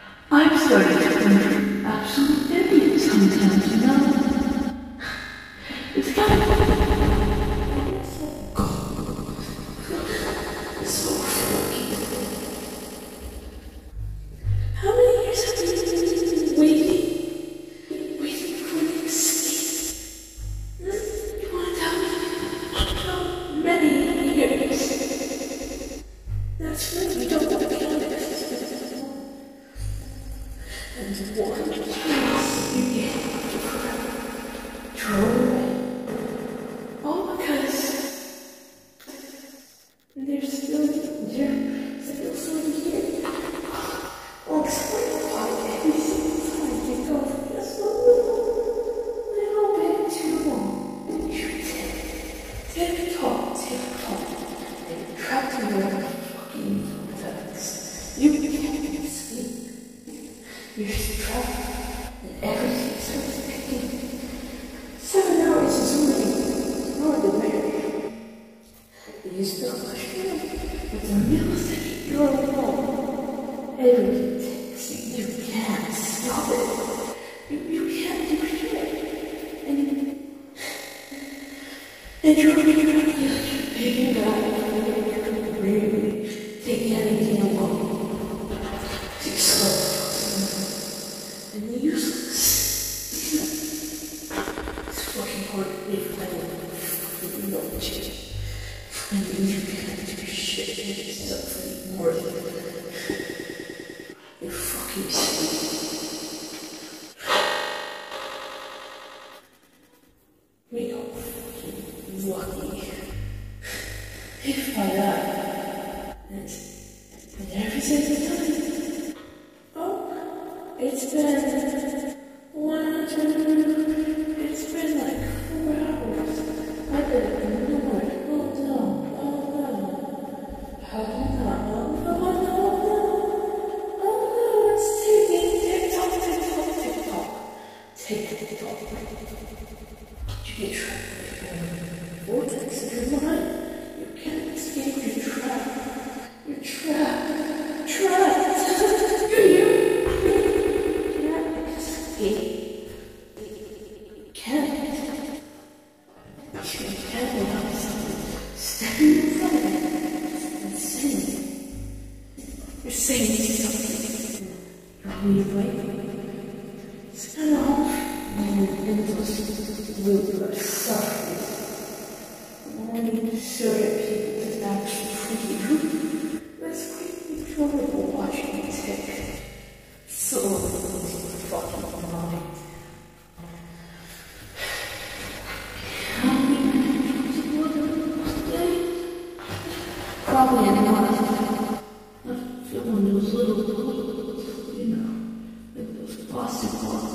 I'm starting to think you're absolute idiot sometimes, you know? It's kind of so fucking. How many years have you been waiting for an escape? You want to tell me how many years? That's right, you don't want to kill this. And one chance you get forever. Throw away. All because there's still somebody here. I'll explain why every single time you go for just a little bit too long. And you take talk, and you're trapped in your fucking vortex. You can't escape. You're trapped, and everything starts picking. 7 hours is already ordinary. You still push through, but the millisecond you're alone, everything takes you. You can't stop it. You can't do shit. And you're picking up, you can really take anything alone. Too slow. And useless. It's fucking hard to live like a fucking knowledge. And you can't do shit. It's nothing more than you're fucking sleep. We are fucking lucky. If by that, and every single time. Oh, it's been 1 or 2, it's been like 4 hours. I better ignore it. Oh no, oh no, it's taking tick-tock. You get trapped in the vortex of your mind. You can't escape, you're trapped. You're trapped. You can't without something stepping in front of you and saying, you're saying something. You're waiting. It's kind of hard. And endless loop of suffering. Only certain people can actually free you. That's quite enjoyable watching you tick. So fucking mind. Probably a lot. I feel one of those little, like those plastic balls.